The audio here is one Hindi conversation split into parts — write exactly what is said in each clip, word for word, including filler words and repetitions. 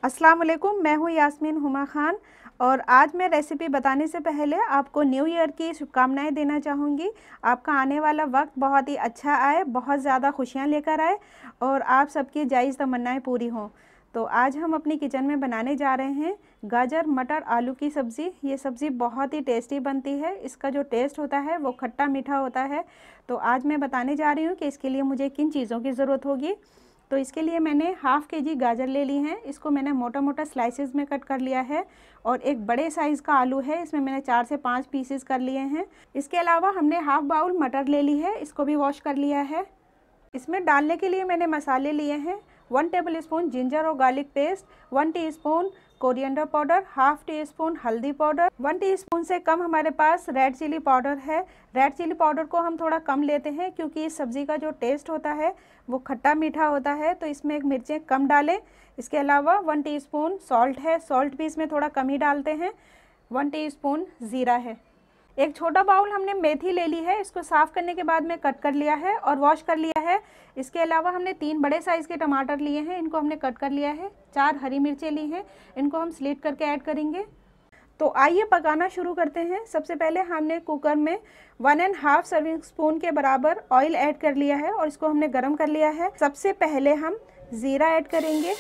अस्सलाम वालेकुम, मैं हूँ यास्मीन हुमा खान और आज मैं रेसिपी बताने से पहले आपको न्यू ईयर की शुभकामनाएं देना चाहूँगी। आपका आने वाला वक्त बहुत ही अच्छा आए, बहुत ज़्यादा खुशियाँ लेकर आए और आप सबकी जायज़ तमन्नाएं पूरी हों। तो आज हम अपनी किचन में बनाने जा रहे हैं गाजर मटर आलू की सब्ज़ी। ये सब्ज़ी बहुत ही टेस्टी बनती है। इसका जो टेस्ट होता है वो खट्टा मीठा होता है। तो आज मैं बताने जा रही हूँ कि इसके लिए मुझे किन चीज़ों की ज़रूरत होगी। तो इसके लिए मैंने हाफ़ के जी गाजर ले ली हैं। इसको मैंने मोटा मोटा स्लाइसेस में कट कर लिया है और एक बड़े साइज़ का आलू है, इसमें मैंने चार से पाँच पीसेस कर लिए हैं। इसके अलावा हमने हाफ़ बाउल मटर ले ली है, इसको भी वॉश कर लिया है। इसमें डालने के लिए मैंने मसाले लिए हैं वन टेबल स्पून जिंजर और garlic paste, one teaspoon coriander powder, half teaspoon हल्दी पाउडर, वन टीस्पून से कम हमारे पास रेड चिली पाउडर है। रेड चिली पाउडर को हम थोड़ा कम लेते हैं क्योंकि इस सब्ज़ी का जो टेस्ट होता है वो खट्टा मीठा होता है, तो इसमें एक मिर्चें कम डालें। इसके अलावा वन टीस्पून सॉल्ट है, सॉल्ट भी इसमें थोड़ा कम ही डालते हैं। वन टीस्पून ज़ीरा है। एक छोटा बाउल हमने मेथी ले ली है, इसको साफ़ करने के बाद में कट कर लिया है और वॉश कर लिया है। इसके अलावा हमने तीन बड़े साइज़ के टमाटर लिए हैं, इनको हमने कट कर लिया है। चार हरी मिर्चें ली हैं, इनको हम स्लिट करके ऐड करेंगे। तो आइए पकाना शुरू करते हैं। सबसे पहले हमने कुकर में one and half serving spoon के बराबर ऑयल ऐड कर लिया है और इसको हमने गर्म कर लिया है। सबसे पहले हम ज़ीरा ऐड करेंगे।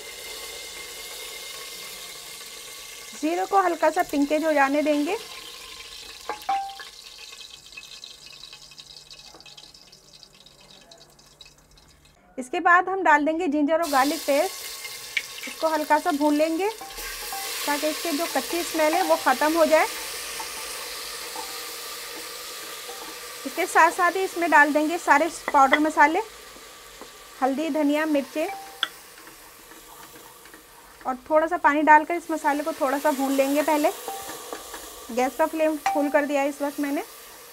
ज़ीरे को हल्का सा पिंकेज हो जाने देंगे। इसके बाद हम डाल देंगे जिंजर और गार्लिक पेस्ट। इसको हल्का सा भून लेंगे ताकि इसके जो कच्ची स्मेल है वो ख़त्म हो जाए। इसके साथ साथ ही इसमें डाल देंगे सारे पाउडर मसाले, हल्दी धनिया मिर्चें, और थोड़ा सा पानी डालकर इस मसाले को थोड़ा सा भून लेंगे। पहले गैस का फ्लेम फुल कर दिया है इस वक्त मैंने।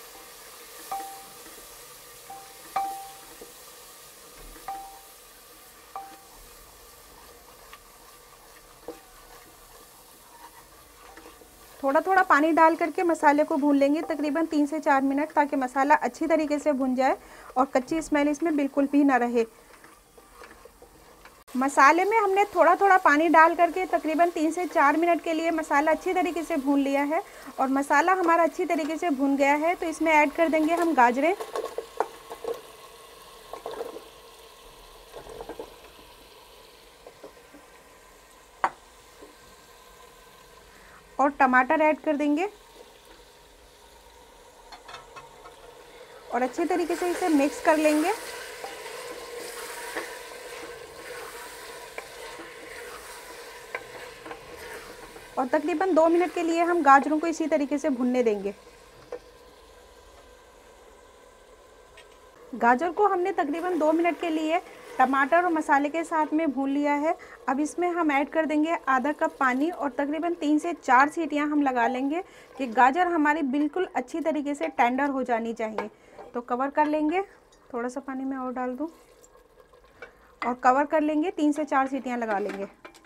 थोड़ा थोड़ा पानी डाल करके मसाले को भून लेंगे तकरीबन तीन से चार मिनट, ताकि मसाला अच्छी तरीके से भुन जाए और कच्ची स्मेल इसमें बिल्कुल भी ना रहे। मसाले में हमने थोड़ा थोड़ा पानी डाल करके तकरीबन तीन से चार मिनट के लिए मसाला अच्छी तरीके से भून लिया है और मसाला हमारा अच्छी तरीके से भुन गया है। तो इसमें ऐड कर देंगे हम गाजरें और टमाटर ऐड कर देंगे और अच्छे तरीके से इसे मिक्स कर लेंगे। और तकरीबन दो मिनट के लिए हम गाजरों को इसी तरीके से भुनने देंगे। गाजर को हमने तकरीबन दो मिनट के लिए टमाटर और मसाले के साथ में भून लिया है। अब इसमें हम ऐड कर देंगे आधा कप पानी और तकरीबन तीन से चार सीटियां हम लगा लेंगे कि गाजर हमारी बिल्कुल अच्छी तरीके से टेंडर हो जानी चाहिए। तो कवर कर लेंगे, थोड़ा सा पानी में और डाल दूं और कवर कर लेंगे, तीन से चार सीटियां लगा लेंगे।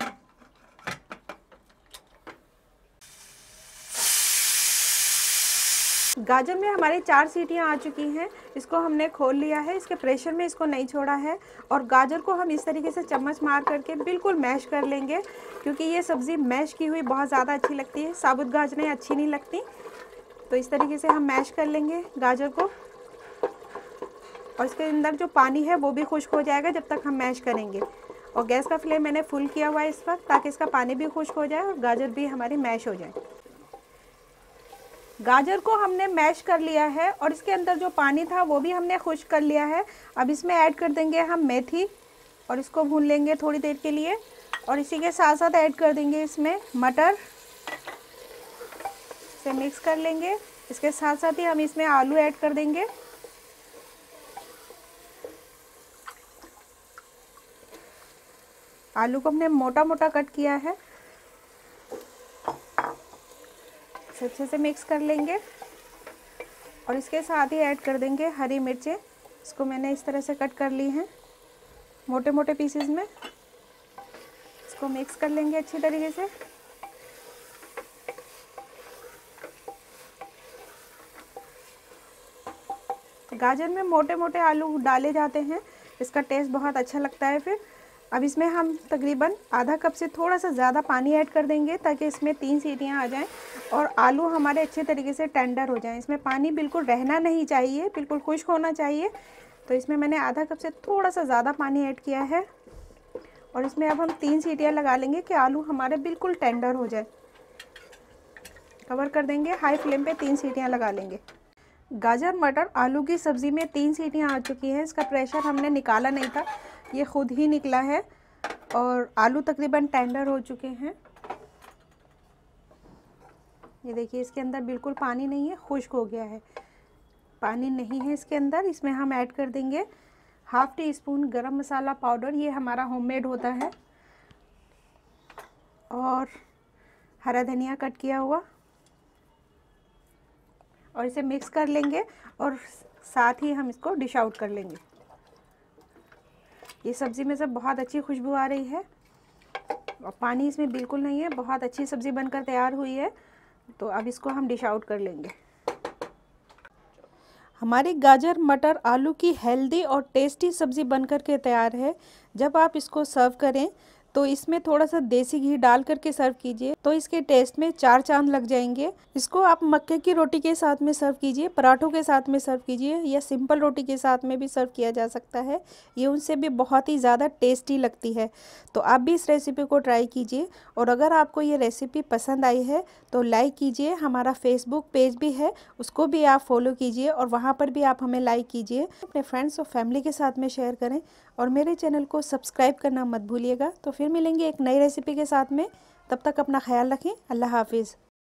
गाजर में हमारी चार सीटियां आ चुकी हैं। इसको हमने खोल लिया है, इसके प्रेशर में इसको नहीं छोड़ा है और गाजर को हम इस तरीके से चम्मच मार करके बिल्कुल मैश कर लेंगे, क्योंकि ये सब्ज़ी मैश की हुई बहुत ज़्यादा अच्छी लगती है, साबुत गाजरें अच्छी नहीं लगती। तो इस तरीके से हम मैश कर लेंगे गाजर को और इसके अंदर जो पानी है वो भी खुश्क हो जाएगा जब तक हम मैश करेंगे। और गैस का फ्लेम मैंने फुल किया हुआ है इस वक्त, ताकि इसका पानी भी खुश्क हो जाए और गाजर भी हमारी मैश हो जाए। गाजर को हमने मैश कर लिया है और इसके अंदर जो पानी था वो भी हमने खुश्क कर लिया है। अब इसमें ऐड कर देंगे हम मेथी और इसको भून लेंगे थोड़ी देर के लिए। और इसी के साथ साथ ऐड कर देंगे इसमें मटर, से मिक्स कर लेंगे। इसके साथ साथ ही हम इसमें आलू ऐड कर देंगे। आलू को हमने मोटा मोटा कट किया है, अच्छे से मिक्स कर लेंगे और इसके साथ ही ऐड कर देंगे हरी मिर्चें। इसको मैंने इस तरह से कट कर ली हैं मोटे मोटे पीसेस में। इसको मिक्स कर लेंगे अच्छी तरीके से। गाजर में मोटे मोटे आलू डाले जाते हैं, इसका टेस्ट बहुत अच्छा लगता है। फिर अब इसमें हम तकरीबन आधा कप से थोड़ा सा ज़्यादा पानी ऐड कर देंगे ताकि इसमें तीन सीटियां आ जाएं और आलू हमारे अच्छे तरीके से टेंडर हो जाएं। इसमें पानी बिल्कुल रहना नहीं चाहिए, बिल्कुल खुश्क होना चाहिए। तो इसमें मैंने आधा कप से थोड़ा सा ज़्यादा पानी ऐड किया है और इसमें अब हम तीन सीटियां लगा लेंगे कि आलू हमारे बिल्कुल टेंडर हो जाए। कवर कर देंगे, हाई फ्लेम पे तीन सीटियां लगा लेंगे। गाजर मटर आलू की सब्ज़ी में तीन सीटियां आ चुकी हैं। इसका प्रेशर हमने निकाला नहीं था, ये खुद ही निकला है और आलू तकरीबन टेंडर हो चुके हैं। ये देखिए इसके अंदर बिल्कुल पानी नहीं है, खुश्क हो गया है, पानी नहीं है इसके अंदर। इसमें हम ऐड कर देंगे हाफ़ टी स्पून गरम मसाला पाउडर, ये हमारा होममेड होता है, और हरा धनिया कट किया हुआ, और इसे मिक्स कर लेंगे और साथ ही हम इसको डिश आउट कर लेंगे। ये सब्ज़ी में से बहुत अच्छी खुशबू आ रही है और पानी इसमें बिल्कुल नहीं है, बहुत अच्छी सब्ज़ी बनकर तैयार हुई है। तो अब इसको हम डिश आउट कर लेंगे। हमारी गाजर मटर आलू की हेल्दी और टेस्टी सब्ज़ी बनकर के तैयार है। जब आप इसको सर्व करें तो इसमें थोड़ा सा देसी घी डाल करके सर्व कीजिए, तो इसके टेस्ट में चार चांद लग जाएंगे। इसको आप मक्के की रोटी के साथ में सर्व कीजिए, पराठों के साथ में सर्व कीजिए, या सिंपल रोटी के साथ में भी सर्व किया जा सकता है। ये उनसे भी बहुत ही ज़्यादा टेस्टी लगती है। तो आप भी इस रेसिपी को ट्राई कीजिए, और अगर आपको ये रेसिपी पसंद आई है तो लाइक कीजिए। हमारा फेसबुक पेज भी है, उसको भी आप फॉलो कीजिए और वहाँ पर भी आप हमें लाइक कीजिए। अपने फ्रेंड्स और फैमिली के साथ में शेयर करें और मेरे चैनल को सब्सक्राइब करना मत भूलिएगा। तो फिर मिलेंगे एक नई रेसिपी के साथ में, तब तक अपना ख्याल रखें। अल्लाह हाफिज़।